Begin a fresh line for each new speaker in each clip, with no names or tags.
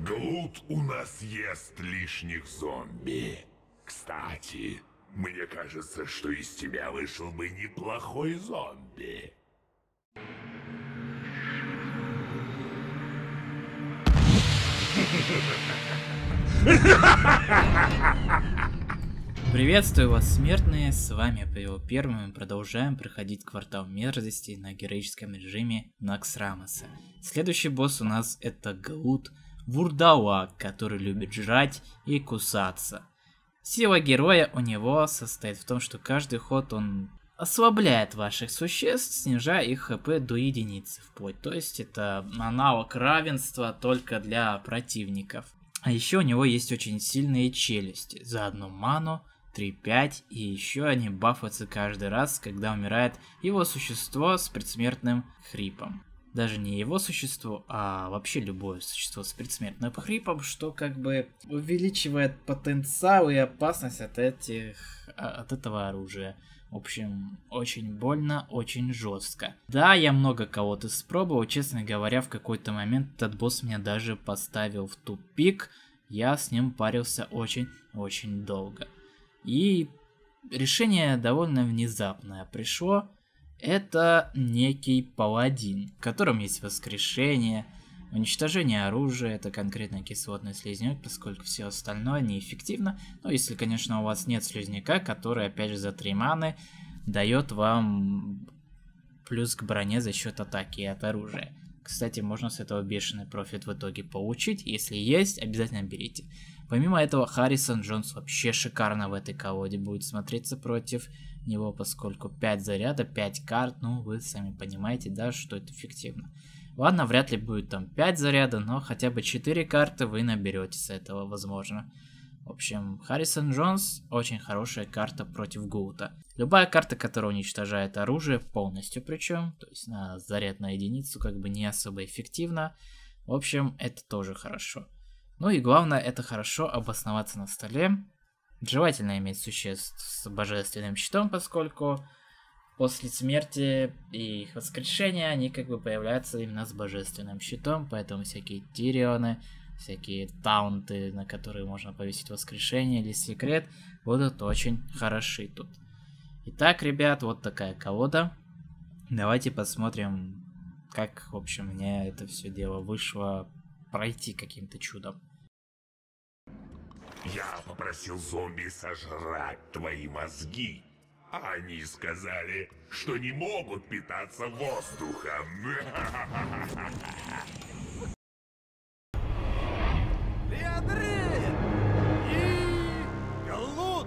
Глут у нас ест лишних зомби. Кстати, мне кажется, что из тебя вышел бы неплохой зомби.
Приветствую вас, смертные, с вами Павел Первый, мы продолжаем проходить Квартал Мерзости на героическом режиме Наксрамоса. Следующий босс у нас это Глут, вурдалак, который любит жрать и кусаться. Сила героя у него состоит в том, что каждый ход он ослабляет ваших существ, снижая их хп до единицы вплоть. То есть это аналог равенства только для противников. А еще у него есть очень сильные челюсти. За одну ману 3-5, и еще они бафаются каждый раз, когда умирает его существо с предсмертным хрипом. Даже не его существо, а вообще любое существо с предсмертным хрипом, что как бы увеличивает потенциал и опасность от этого оружия. В общем, очень больно, очень жестко. Да, я много кого-то испробовал, честно говоря, в какой-то момент этот босс меня даже поставил в тупик. Я с ним парился очень-очень долго. И решение довольно внезапное пришло. Это некий паладин, в котором есть воскрешение, уничтожение оружия, это конкретно кислотный слизняк, поскольку все остальное неэффективно. Но если, конечно, у вас нет слизняка, который, опять же, за 3 маны дает вам плюс к броне за счет атаки от оружия. Кстати, можно с этого бешеный профит в итоге получить. Если есть, обязательно берите. Помимо этого, Харрисон Джонс вообще шикарно в этой колоде будет смотреться против него, поскольку 5 заряда, 5 карт, ну вы сами понимаете, да, что это эффективно. Ладно, вряд ли будет там 5 заряда, но хотя бы 4 карты вы наберете с этого, возможно. В общем, Харрисон Джонс очень хорошая карта против Глута. Любая карта, которая уничтожает оружие, полностью причем, то есть на заряд на единицу, как бы не особо эффективно. В общем, это тоже хорошо. Ну и главное, это хорошо обосноваться на столе. Желательно иметь существ с божественным щитом, поскольку после смерти и их воскрешения они как бы появляются именно с божественным щитом, поэтому всякие тирионы, всякие таунты, на которые можно повесить воскрешение или секрет, будут очень хороши тут. Итак, ребят, вот такая колода. Давайте посмотрим, как, в общем, мне это все дело вышло пройти каким-то чудом.
Я попросил зомби сожрать твои мозги, а они сказали, что не могут питаться воздухом.
Леодрин и Глут!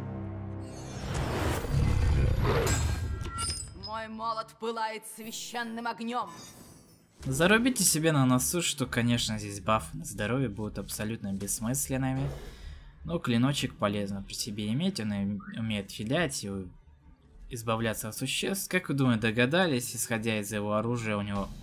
Мой молот пылает священным огнем.
Зарубите себе на носу, что, конечно, здесь бафы на здоровье будут абсолютно бессмысленными. Но клиночек полезно при себе иметь, он умеет филять и избавляться от существ. Как вы думаете, догадались, исходя из его оружия, у него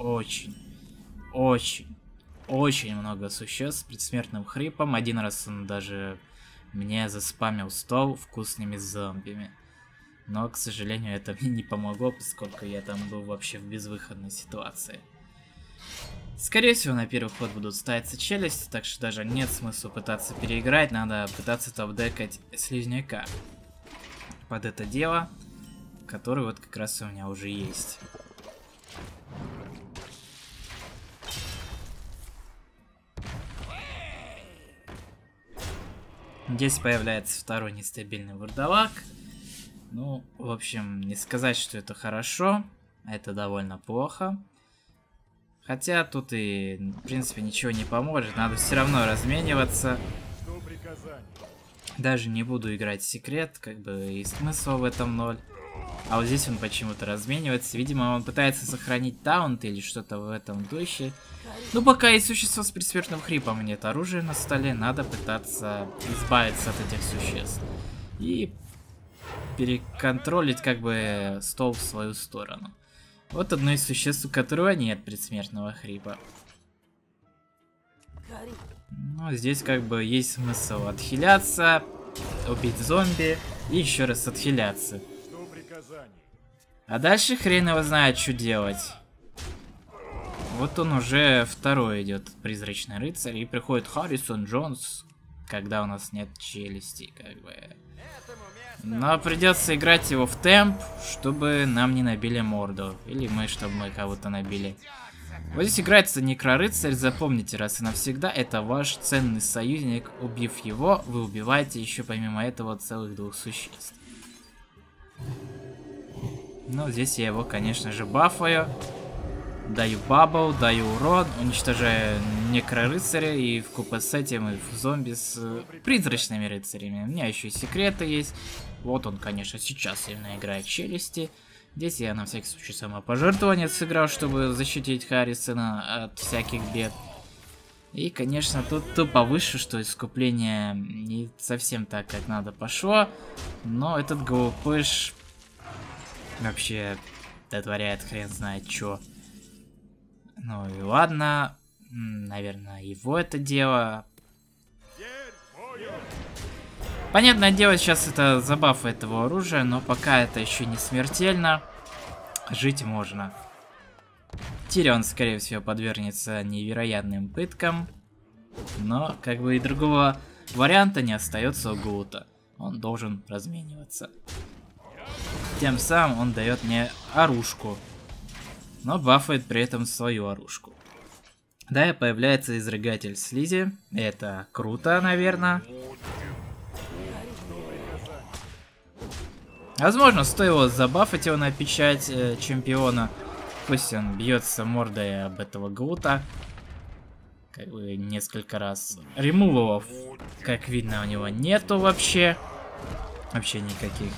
очень много существ с предсмертным хрипом. Один раз он даже мне заспамил стол вкусными зомбими. Но, к сожалению, это мне не помогло, поскольку я там был вообще в безвыходной ситуации. Скорее всего, на первый ход будут ставиться челюсти, так что даже нет смысла пытаться переиграть, надо пытаться топ-декать слизняка под это дело, который вот как раз у меня уже есть. Здесь появляется второй нестабильный вурдалак. Ну, в общем, не сказать, что это хорошо, это довольно плохо. Хотя тут и, в принципе, ничего не поможет, надо все равно размениваться. Даже не буду играть в секрет, как бы и смысла в этом 0. А вот здесь он почему-то разменивается, видимо, он пытается сохранить таунт или что-то в этом духе. Ну, пока есть существо с предсмертным хрипом, нет оружия на столе, надо пытаться избавиться от этих существ. И переконтролить, как бы, стол в свою сторону. Вот одно из существ, у которого нет предсмертного хрипа. Ну, здесь как бы есть смысл отхиляться, убить зомби и еще раз отхиляться. А дальше хрен его знает, что делать. Вот он уже второй идет, призрачный рыцарь, и приходит Харрисон Джонс, когда у нас нет челюсти, как бы. Но придется играть его в темп, чтобы нам не набили морду. Или мы, чтобы мы кого-то набили. Вот здесь играется Некрорыцарь, запомните раз и навсегда, это ваш ценный союзник. Убив его, вы убиваете еще помимо этого целых 2 существ. Ну, здесь я его, конечно же, бафаю. Даю бабл, даю урон, уничтожаю Некрорыцаря и вкупе с этим и в зомби с призрачными рыцарями. У меня еще и секреты есть. Вот он, конечно, сейчас именно играет челюсти. Здесь я на всякий случай самопожертвование сыграл, чтобы защитить Харрисона от всяких бед. И, конечно, тут тупо выше, что искупление не совсем так, как надо пошло. Но этот ГВПш вообще дотворяет хрен знает что. Ну и ладно, наверное, его это дело. Понятное дело, сейчас это забаф этого оружия, но пока это еще не смертельно, жить можно. Тирион, скорее всего, подвергнется невероятным пыткам, но как бы и другого варианта не остается у Гуута. Он должен размениваться. Тем самым он дает мне оружку, но бафает при этом свою оружку. Да, и появляется изрыгатель слизи. Это круто, наверное. Возможно, стоило забафать его на печать чемпиона. Пусть он бьется мордой об этого Гуута. Как бы несколько раз. Ремувов, как видно, у него нету вообще. Вообще никаких.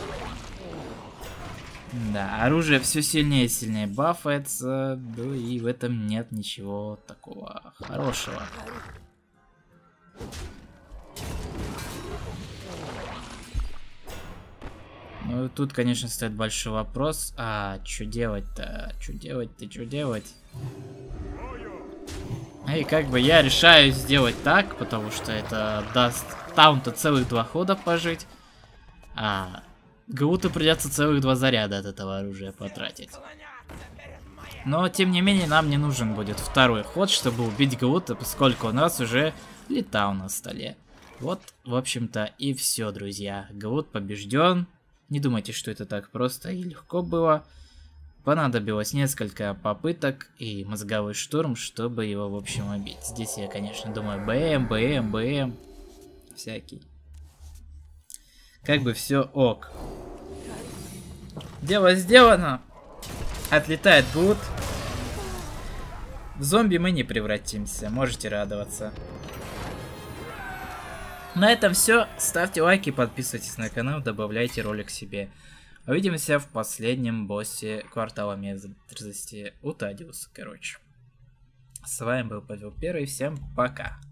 Да, оружие все сильнее и сильнее бафается, да и в этом нет ничего такого хорошего. Ну, тут, конечно, стоит большой вопрос, а что делать-то? Что делать-то, что делать? И как бы я решаю сделать так, потому что это даст таунту целых 2 хода пожить, а Гууту придется целых 2 заряда от этого оружия потратить. Но, тем не менее, нам не нужен будет второй ход, чтобы убить Гуута, поскольку у нас уже летал на столе. Вот, в общем-то, и все, друзья. Гуут побежден. Не думайте, что это так просто и легко было. Понадобилось несколько попыток и мозговой штурм, чтобы его, в общем, убить. Здесь я, конечно, думаю, БМ, всякий. Как бы все ок. Дело сделано. Отлетает Гуут. В зомби мы не превратимся, можете радоваться. На этом все. Ставьте лайки, подписывайтесь на канал, добавляйте ролик себе. Увидимся в последнем боссе квартала мерзости у Тадиуса, короче. С вами был Павел Первый, всем пока.